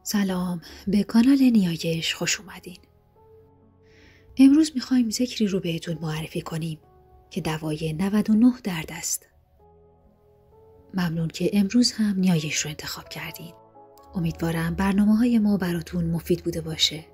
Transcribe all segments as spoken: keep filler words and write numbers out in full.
سلام، به کانال نیایش خوش اومدین. امروز میخوایم ذکری رو بهتون معرفی کنیم که دوای نود و نه درد است. ممنون که امروز هم نیایش رو انتخاب کردین. امیدوارم برنامه های ما براتون مفید بوده باشه.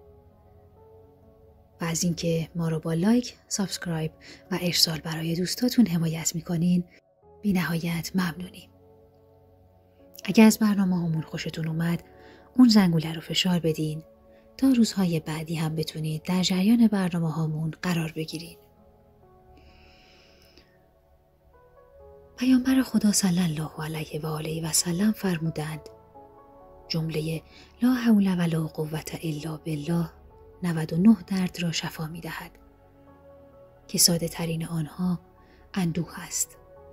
و از اینکه ما رو با لایک، سابسکرایب و ارسال برای دوستاتون حمایت میکنین بی نهایت ممنونیم. اگه از برنامه همون خوشتون اومد اون زنگوله رو فشار بدین تا روزهای بعدی هم بتونید در جریان برنامه هامون قرار بگیرین. پیامبر خدا صلی الله علیه و آله و سلم فرمودند جمله لا حول ولا قوة الا بالله نود و نه درد را شفا می دهد که ساده ترین آنها اندوه است.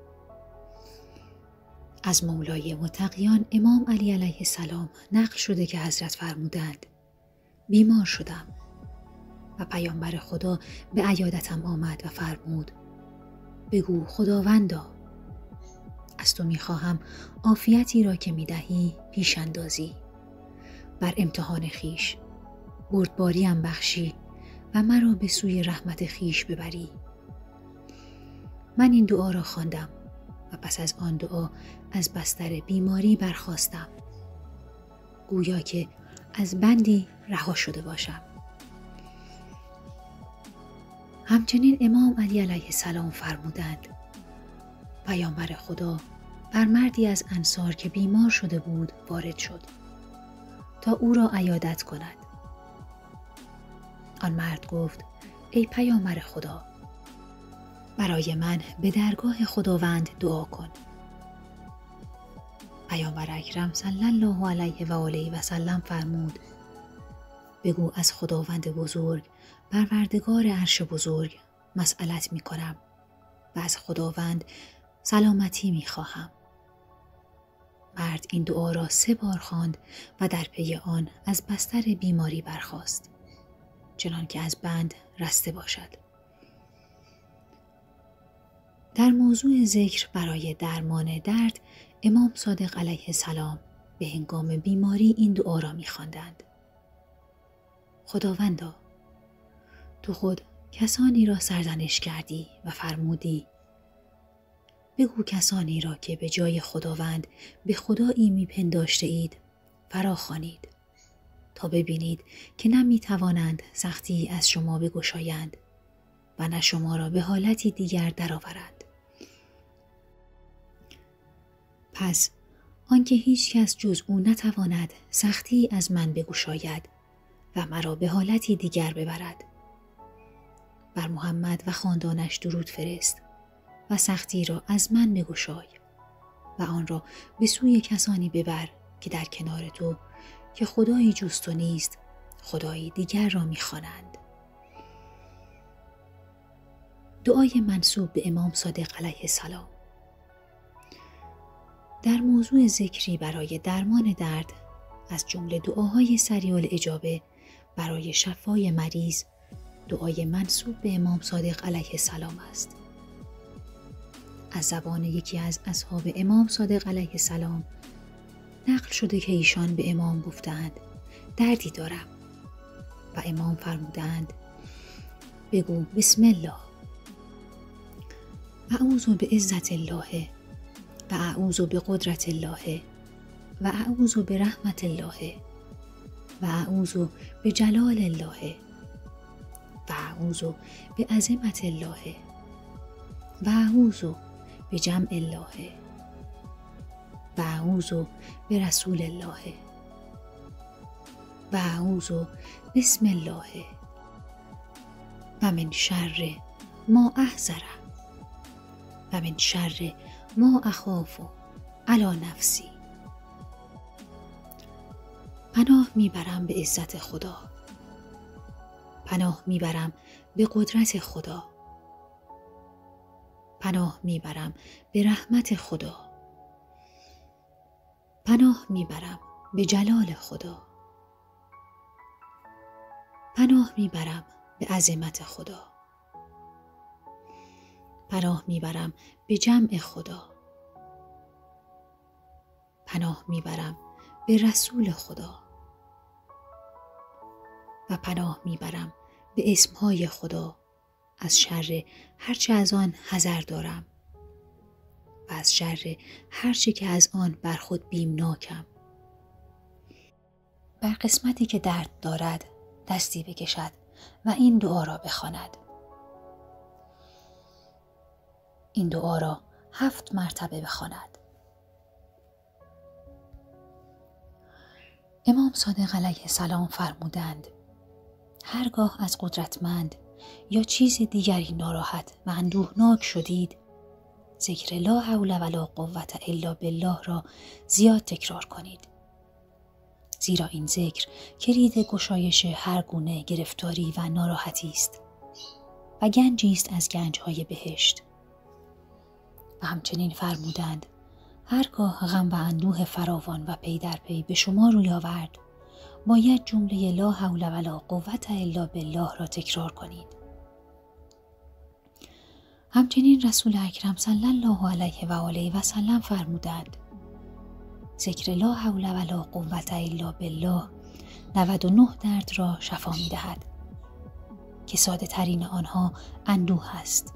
از مولای متقیان امام علی علیه السلام نقل شده که حضرت فرمودند بیمار شدم و پیامبر خدا به عیادتم آمد و فرمود بگو خداوندا از تو میخواهم عافیتی را که میدهی پیش اندازی بر امتحان خیش بردباریم بخشی و مرا به سوی رحمت خیش ببری. من این دعا را خواندم و پس از آن دعا از بستر بیماری برخاستم گویا که از بندی رها شده باشم. همچنین امام علی علیه السلام فرمودند پیامبر خدا بر مردی از انصار که بیمار شده بود وارد شد تا او را عیادت کند. آن مرد گفت ای پیامبر خدا برای من به درگاه خداوند دعا کن. پیامبر اکرم صلی الله علیه و آله و سلم فرمود بگو از خداوند بزرگ پروردگار عرش بزرگ مسئلت می کنم و از خداوند سلامتی می خواهم. مرد این دعا را سه بار خواند و در پی آن از بستر بیماری برخاست چنان که از بند رسته باشد. در موضوع ذکر برای درمان درد امام صادق علیه السلام به هنگام بیماری این دعا را می خواندند. خداوندا تو خود کسانی را سرزنش کردی و فرمودی بگو کسانی را که به جای خداوند به خدایی می پنداشته اید فراخوانید تا ببینید که نمی توانند سختی از شما بگشایند و نه شما را به حالتی دیگر درآورند. پس آنکه هیچ کس جز او نتواند سختی از من بگشاید و مرا به حالتی دیگر ببرد بر محمد و خاندانش درود فرست و سختی را از من بگشای و آن را به سوی کسانی ببر که در کنار تو که خدایی جز تو نیست خدایی دیگر را می‌خوانند. دعای منسوب به امام صادق علیه السلام. در موضوع ذکری برای درمان درد از جمله دعاهای سریع الاجابه برای شفای مریض دعای منسوب به امام صادق علیه السلام است. از زبان یکی از اصحاب امام صادق علیه السلام نقل شده که ایشان به امام گفتند دردی دارم و امام فرمودند بگو بسم الله اعوذ بعزت الله و اعوذ بقدرت الله و اعوذ برحمت الله و اعوذ بجلال الله و اعوذ بعظمت الله و اعوذ بجمع الله و اعوذ برسول الله و اعوذ بسم الله و من شر ما احذر و من شر ما اخاف علی نفسی. پناه میبرم به عزت خدا، پناه میبرم به قدرت خدا، پناه میبرم به رحمت خدا، پناه میبرم به جلال خدا، پناه میبرم به عظمت خدا، پناه میبرم به جمع خدا، پناه میبرم به رسول خدا، و پناه میبرم به اسمهای خدا از شر هرچه از آن حذر دارم و از شر هرچه که از آن بر خود بیمناکم. بر قسمتی که درد دارد دستی بکشد و این دعا را بخواند. این دعا را هفت مرتبه بخواند. امام صادق علیه السلام فرمودند هرگاه از قدرتمند یا چیز دیگری ناراحت و اندوهناک شدید، ذکر لا حول ولا قوة الا بالله را زیاد تکرار کنید. زیرا این ذکر کلید گشایش هر گونه گرفتاری و ناراحتی است و گنجی است از گنج‌های بهشت. و همچنین فرمودند هرگاه غم و اندوه فراوان و پی در پی به شما روی آورد، باید جمله لا حول ولا قوة الا بالله را تکرار کنید. همچنین رسول اکرم صلی الله علیه و آله و سلم فرمودند ذکر لا حول ولا قوة الا بالله نود و نه درد را شفا می دهد که ساده ترین آنها اندوه است.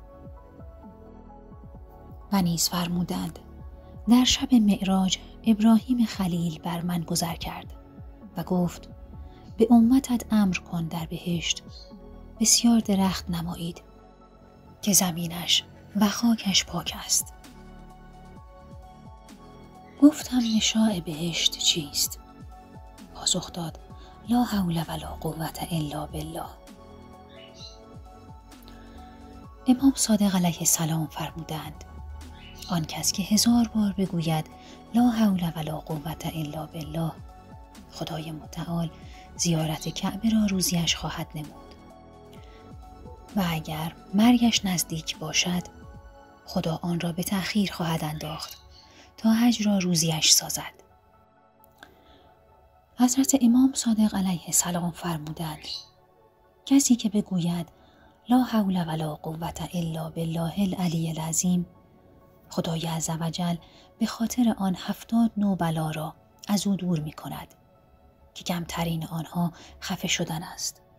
و نیز فرمودند در شب معراج ابراهیم خلیل بر من گذر کرد و گفت به امتت امر کن در بهشت بسیار درخت نمایید که زمینش و خاکش پاک است. گفتم نشاء بهشت چیست؟ پاسخ داد لا حول ولا قوة الا بالله. امام صادق علیه السلام فرمودند آن کس که هزار بار بگوید لا حول ولا قوة الا بالله، خدای متعال زیارت کعبه را روزیش خواهد نمود و اگر مرگش نزدیک باشد خدا آن را به تأخیر خواهد انداخت تا حج را روزیش سازد. حضرت امام صادق علیه السلام فرمودند کسی که بگوید لا حول ولا قوة الا بالله العلی العظیم، خدای عزوجل به خاطر آن هفتاد نوع بلا را از او دور می کند که کمترین آنها خفه شدن است.